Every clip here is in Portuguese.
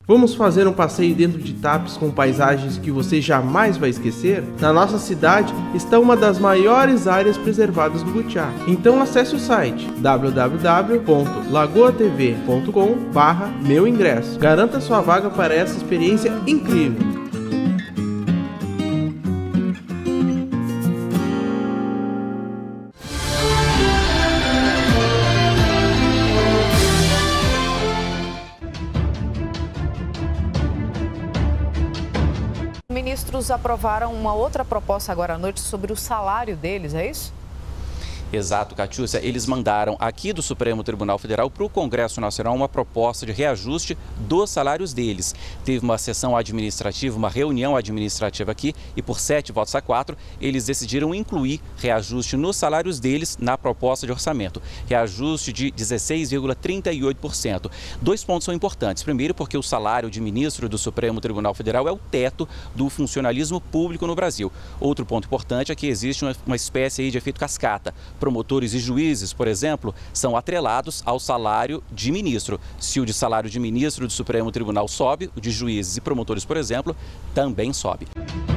Vamos fazer um passeio dentro de Tapes com paisagens que você jamais vai esquecer? Na nossa cidade está uma das maiores áreas preservadas do Butiá. Então acesse o site www.lagoatv.com/meuingresso. Garanta sua vaga para essa experiência incrível. Ministros aprovaram uma outra proposta agora à noite sobre o salário deles, é isso? Exato, Catiúcia. Eles mandaram aqui do Supremo Tribunal Federal para o Congresso Nacional uma proposta de reajuste dos salários deles. Teve uma sessão administrativa, uma reunião administrativa aqui e por 7 votos a 4, eles decidiram incluir reajuste nos salários deles na proposta de orçamento. Reajuste de 16,38%. Dois pontos são importantes. Primeiro, porque o salário de ministro do Supremo Tribunal Federal é o teto do funcionalismo público no Brasil. Outro ponto importante é que existe uma espécie aí de efeito cascata. Promotores e juízes, por exemplo, são atrelados ao salário de ministro. Se o de salário de ministro do Supremo Tribunal sobe, o de juízes e promotores, por exemplo, também sobe.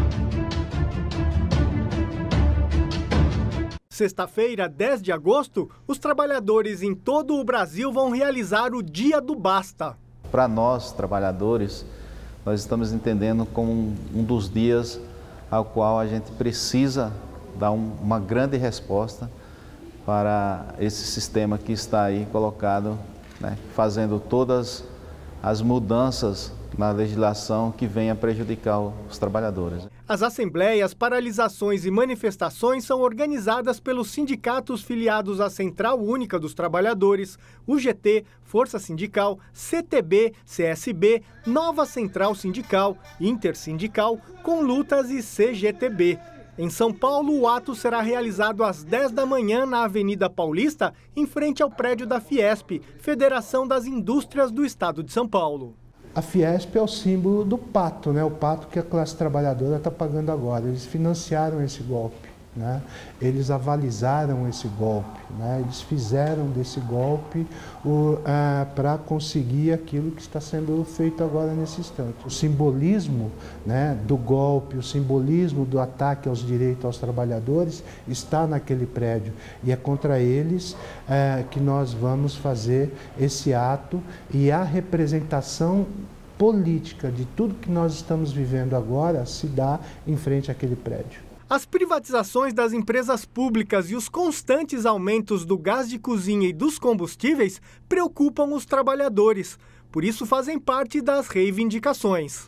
Sexta-feira, 10 de agosto, os trabalhadores em todo o Brasil vão realizar o Dia do Basta. Para nós, trabalhadores, nós estamos entendendo como um dos dias ao qual a gente precisa dar uma grande resposta para esse sistema que está aí colocado, né, fazendo todas as mudanças na legislação que venha prejudicar os trabalhadores. As assembleias, paralisações e manifestações são organizadas pelos sindicatos filiados à Central Única dos Trabalhadores, UGT, Força Sindical, CTB, CSB, Nova Central Sindical, Intersindical, Conlutas e CGTB. Em São Paulo, o ato será realizado às 10 da manhã na Avenida Paulista, em frente ao prédio da Fiesp, Federação das Indústrias do Estado de São Paulo. A Fiesp é o símbolo do pato, né? O pato que a classe trabalhadora está pagando agora. Eles financiaram esse golpe, né? Eles avalizaram esse golpe, né? Eles fizeram desse golpe para conseguir aquilo que está sendo feito agora nesse instante. O simbolismo, né, do golpe, o simbolismo do ataque aos direitos aos trabalhadores está naquele prédio e é contra eles que nós vamos fazer esse ato e a representação política de tudo que nós estamos vivendo agora se dá em frente àquele prédio. As privatizações das empresas públicas e os constantes aumentos do gás de cozinha e dos combustíveis preocupam os trabalhadores. Por isso fazem parte das reivindicações.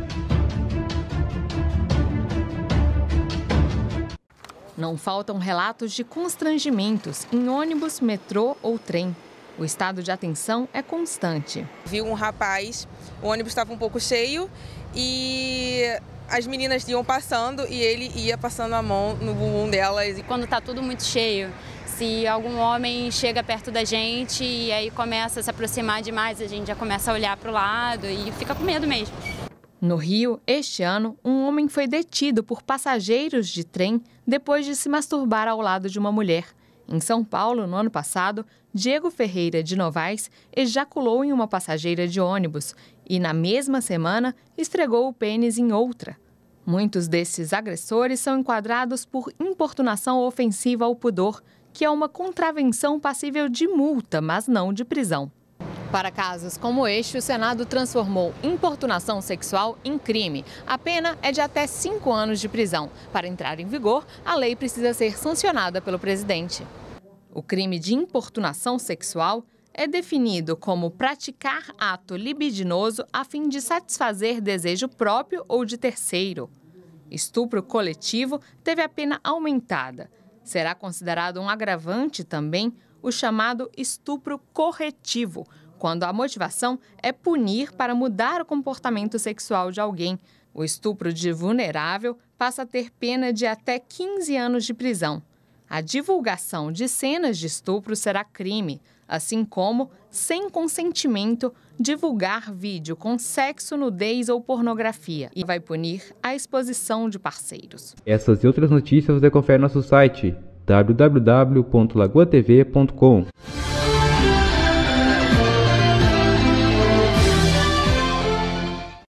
Não faltam relatos de constrangimentos em ônibus, metrô ou trem. O estado de atenção é constante. Vi um rapaz, o ônibus estava um pouco cheio e as meninas iam passando e ele ia passando a mão no bumbum delas. Quando está tudo muito cheio, se algum homem chega perto da gente e aí começa a se aproximar demais, a gente já começa a olhar para o lado e fica com medo mesmo. No Rio, este ano, um homem foi detido por passageiros de trem depois de se masturbar ao lado de uma mulher. Em São Paulo, no ano passado, Diego Ferreira de Novaes ejaculou em uma passageira de ônibus e, na mesma semana, esfregou o pênis em outra. Muitos desses agressores são enquadrados por importunação ofensiva ao pudor, que é uma contravenção passível de multa, mas não de prisão. Para casos como este, o Senado transformou importunação sexual em crime. A pena é de até 5 anos de prisão. Para entrar em vigor, a lei precisa ser sancionada pelo presidente. O crime de importunação sexual é definido como praticar ato libidinoso a fim de satisfazer desejo próprio ou de terceiro. Estupro coletivo teve a pena aumentada. Será considerado um agravante também o chamado estupro corretivo, quando a motivação é punir para mudar o comportamento sexual de alguém. O estupro de vulnerável passa a ter pena de até 15 anos de prisão. A divulgação de cenas de estupro será crime, assim como, sem consentimento, divulgar vídeo com sexo, nudez ou pornografia e vai punir a exposição de parceiros. Essas e outras notícias você confere no nosso site www.lagoatv.com.